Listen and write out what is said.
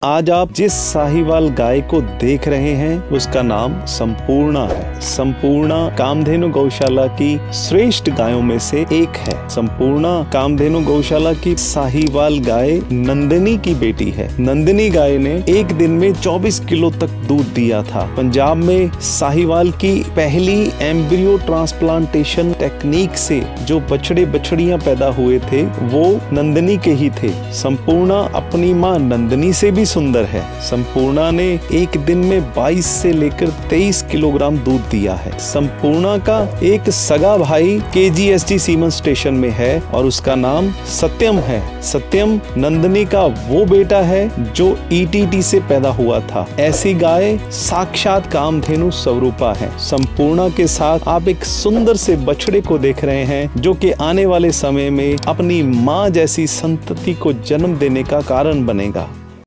आज आप जिस साहिवाल गाय को देख रहे हैं उसका नाम संपूर्णा है। संपूर्णा कामधेनु गौशाला की श्रेष्ठ गायों में से एक है। संपूर्णा कामधेनु गौशाला की साहिवाल गाय नंदिनी की बेटी है। नंदिनी गाय ने एक दिन में 24 किलो तक दूध दिया था। पंजाब में साहिवाल की पहली एम्ब्रियो ट्रांसप्लांटेशन टेक्निक से जो बछड़े बछड़ियां पैदा हुए थे वो नंदिनी के ही थे। संपूर्णा अपनी मां नंदिनी से भी सुंदर है। संपूर्णा ने एक दिन में 22 से लेकर 23 किलोग्राम दूध दिया है। संपूर्णा का एक सगा भाई KGSG सीमन स्टेशन में है और उसका नाम सत्यम है। सत्यम नंदिनी का वो बेटा है जो ETT से पैदा हुआ था। ऐसी गाय साक्षात कामधेनु स्वरूपा है। संपूर्णा के साथ आप एक सुंदर से बछड़े को देख रहे हैं जो कि आने वाले समय में अपनी मां जैसी संतति को जन्म देने का कारण बनेगा।